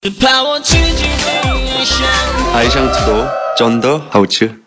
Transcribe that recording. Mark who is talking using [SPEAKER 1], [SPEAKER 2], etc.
[SPEAKER 1] 爱上之多，真的好吃。